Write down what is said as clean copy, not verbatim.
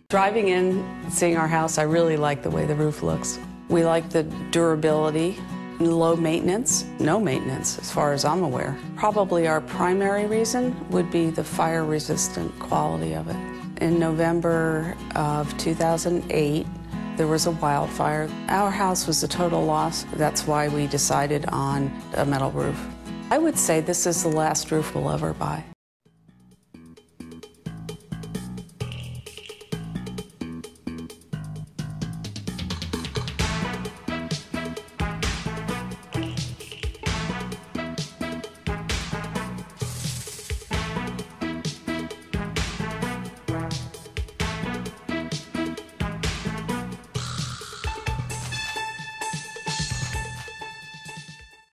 Driving in, seeing our house, I really like the way the roof looks. We like the durability, low maintenance, no maintenance as far as I'm aware. Probably our primary reason would be the fire-resistant quality of it. In November of 2008, there was a wildfire. Our house was a total loss. That's why we decided on a metal roof. I would say this is the last roof we'll ever buy.